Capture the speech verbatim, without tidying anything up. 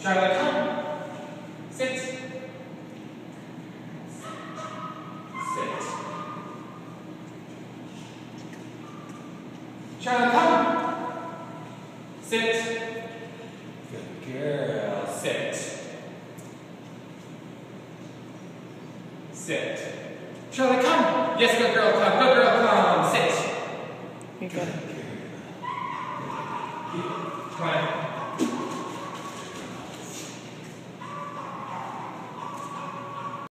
Charlotte, come. Sit. Sit. Charlotte, come. Sit. Good girl. Sit. Sit. Charlotte, come. Yes, good girl, come. Good girl, come. Sit. You got it. Come on.